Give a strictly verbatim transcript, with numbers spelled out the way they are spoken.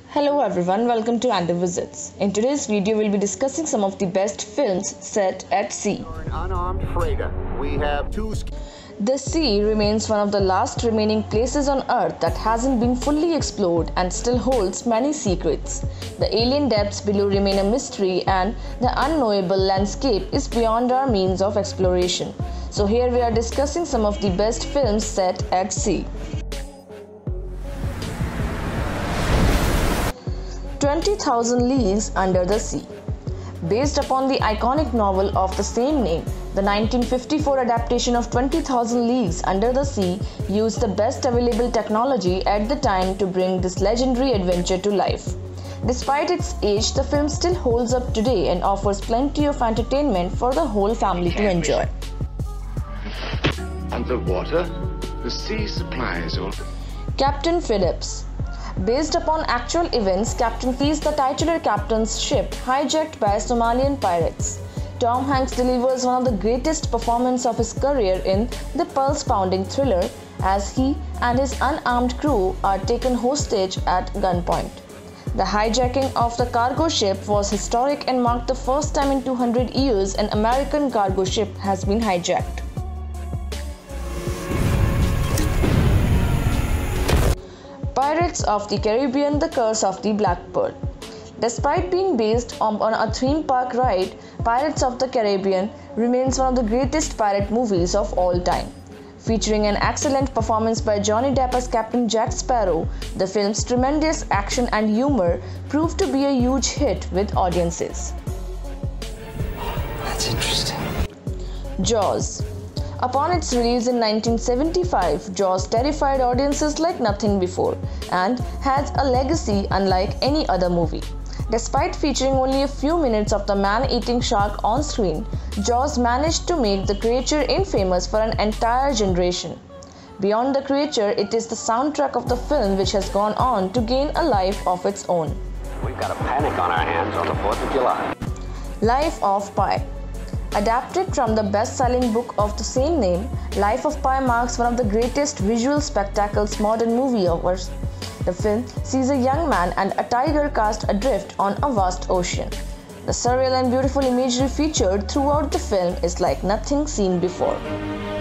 Hello everyone, welcome to Andy Visits. In today's video, we'll be discussing some of the best films set at sea. An unarmed freighter. We have two. The sea remains one of the last remaining places on Earth that hasn't been fully explored and still holds many secrets. The alien depths below remain a mystery and the unknowable landscape is beyond our means of exploration. So here we are discussing some of the best films set at sea. twenty thousand Leagues Under the Sea. Based upon the iconic novel of the same name, the nineteen fifty-four adaptation of twenty thousand Leagues Under the Sea used the best available technology at the time to bring this legendary adventure to life. Despite its age, the film still holds up today and offers plenty of entertainment for the whole family to enjoy. Underwater, the sea supplies all. Captain Phillips. Based upon actual events, Captain Phillips, the titular captain's ship, hijacked by Somalian pirates. Tom Hanks delivers one of the greatest performances of his career in the pulse-pounding thriller as he and his unarmed crew are taken hostage at gunpoint. The hijacking of the cargo ship was historic and marked the first time in two hundred years an American cargo ship has been hijacked. Pirates of the Caribbean: The Curse of the Black Pearl. Despite being based on, on a theme park ride, Pirates of the Caribbean remains one of the greatest pirate movies of all time. Featuring an excellent performance by Johnny Depp as Captain Jack Sparrow, the film's tremendous action and humor proved to be a huge hit with audiences. That's interesting. Jaws. Upon its release in nineteen seventy-five, Jaws terrified audiences like nothing before and has a legacy unlike any other movie. Despite featuring only a few minutes of the man-eating shark on screen, Jaws managed to make the creature infamous for an entire generation. Beyond the creature, it is the soundtrack of the film which has gone on to gain a life of its own. We've got a panic on our hands on the fourth of July. Life of Pi. Adapted from the best-selling book of the same name, Life of Pi marks one of the greatest visual spectacles modern movie offers. The film sees a young man and a tiger cast adrift on a vast ocean. The surreal and beautiful imagery featured throughout the film is like nothing seen before.